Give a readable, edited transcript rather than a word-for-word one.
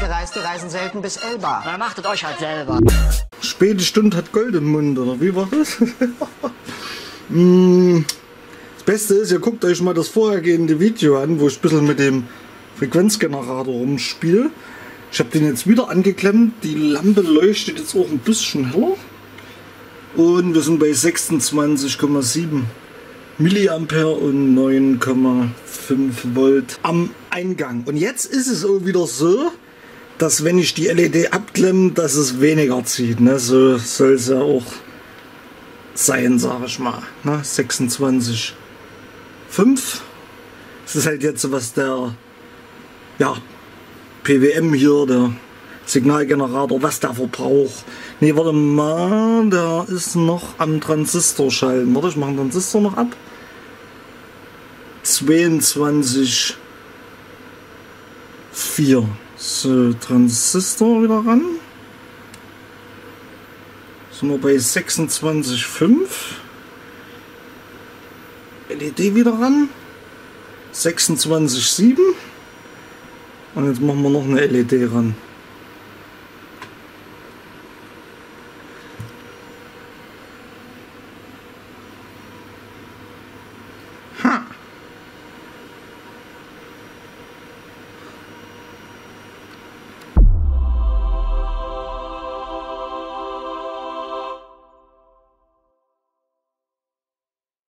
gereist, die reisen selten bis Elba. Na, machtet euch halt selber. Späte Stunde hat Gold im Mund, oder wie war das? Das Beste ist, ihr guckt euch mal das vorhergehende Video an, wo ich ein bisschen mit dem Frequenzgenerator rumspiele. Ich habe den jetzt wieder angeklemmt, die Lampe leuchtet jetzt auch ein bisschen heller. Und wir sind bei 26,7 Milliampere und 9,5 Volt am Eingang. Und jetzt ist es auch wieder so, dass wenn ich die LED abklemme, dass es weniger zieht. Ne? So soll es ja auch sein, sage ich mal. Ne? 26,5. Das ist halt jetzt, was der PWM hier, der Signalgenerator, was der verbraucht. Ne, warte mal, der ist noch am Transistor schalten. Warte, ich mache den Transistor noch ab. 22,4. So, Transistor wieder ran. Sind wir bei 26,5. LED wieder ran. 26,7. Und jetzt machen wir noch eine LED ran.